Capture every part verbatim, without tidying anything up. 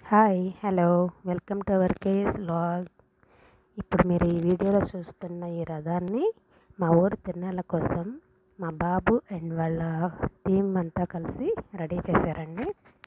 Hi hello welcome to our KS vlog. ఇప్పుడు మీరు ఈ వీడియోలో చూస్తున్న ఈ రథాన్ని మా ఊరు తిరునాళ్ళ కోసం మా బాబు అండ్ వాళ్ళ టీం అంతా కలిసి రెడీ చేశారండి.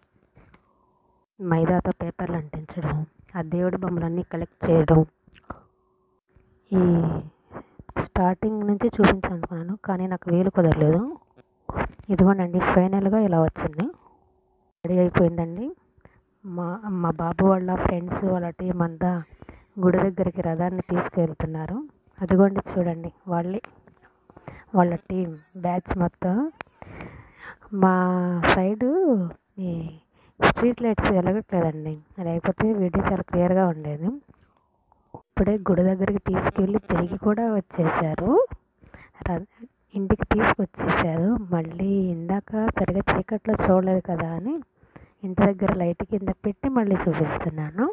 మైదాతో పేపర్లు అంటించడం, ఆ దేవుడి బొమ్మలన్నీ కలెక్ట్ చేయడం, ఈ స్టార్టింగ్ నుంచి చూపించాలనుకున్నాను కానీ నాకు వీలు కుదరలేదు. ఇదిగోండి ఫైనల్గా ఇలా వచ్చింది, రెడీ అయిపోయిందండి. మా మా బాబు వాళ్ళ ఫ్రెండ్స్ వాళ్ళ టీం అంతా గుడి దగ్గరికి రథాన్ని తీసుకువెళ్తున్నారు. అదిగోండి చూడండి, వాళ్ళే వాళ్ళ టీం బ్యాచ్ మొత్తం. మా సైడు ఈ స్ట్రీట్ లైట్స్ వెలగట్లేదండి, లేకపోతే వీడియో చాలా క్లియర్గా ఉండేది. ఇప్పుడే గుడి దగ్గరికి తీసుకెళ్ళి తిరిగి కూడా వచ్చేసారు, ఇంటికి తీసుకొచ్చేసారు. మళ్ళీ ఇందాక సరిగా చీకట్లో చూడలేదు కదా అని ఇంటి దగ్గర లైట్ కింద పెట్టి మళ్ళీ చూపిస్తున్నాను.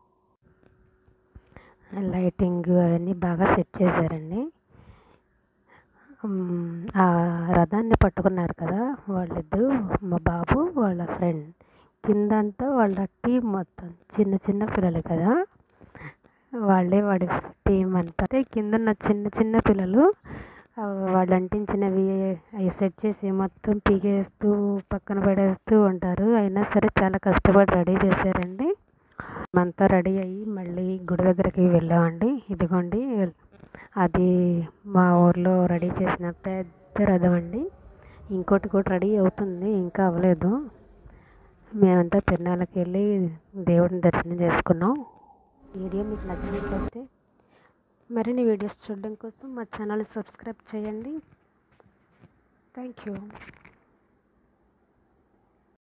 లైటింగ్ అవన్నీ బాగా సెట్ చేశారండి. ఆ రథాన్ని పట్టుకున్నారు కదా వాళ్ళిద్దరు, మా బాబు వాళ్ళ ఫ్రెండ్. కిందంతా వాళ్ళ టీం మొత్తం చిన్న చిన్న పిల్లలు కదా, వాళ్ళే వాడి టీం అంతా. కిందన్న చిన్న చిన్న పిల్లలు వాళ్ళు అంటించినవి అవి సెట్ చేసి మొత్తం పీకేస్తూ పక్కన పడేస్తూ ఉంటారు. అయినా సరే చాలా కష్టపడి రెడీ చేశారండి. మేమంతా రెడీ అయ్యి మళ్ళీ గుడి దగ్గరికి వెళ్ళామండి. ఇదిగోండి అది మా ఊర్లో రెడీ చేసిన పెద్ద రథం అండి. ఇంకోటి కూడా రెడీ అవుతుంది, ఇంకా అవ్వలేదు. మేమంతా తిరునాళ్ళకి వెళ్ళి దేవుడిని దర్శనం చేసుకున్నాం. వీడియో మీకు నచ్చినట్లయితే మరిన్ని వీడియోస్ చూడడం కోసం మా ఛానల్ సబ్స్క్రైబ్ చేయండి. Thank you.